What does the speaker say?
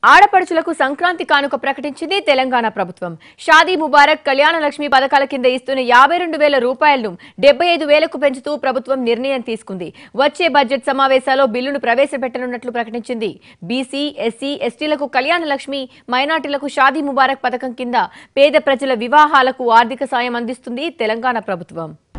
ఆడపడుచులకు సంక్రాంతి కానుక ప్రకటించింది తెలంగాణ ప్రభుత్వం. షాదీ ముబారక్, కళ్యాణ లక్ష్మి పథకాల కింద ఇస్తున్న 52,000 రూపాయలను 75,000కు పెంచుతూ ప్రభుత్వం నిర్ణయం తీసుకుంది. వచ్చే బడ్జెట్ సమావేశాల్లో బిల్లును ప్రవేశపెట్టనున్నట్లు ప్రకటించింది. బీసీ, ఎస్సీ, ఎస్టీలకు కళ్యాణ లక్ష్మి, మైనార్టీలకు షాదీ ముబారక్ పథకం కింద పేద ప్రజల వివాహాలకు ఆర్థిక సాయం అందిస్తుంది తెలంగాణ ప్రభుత్వం.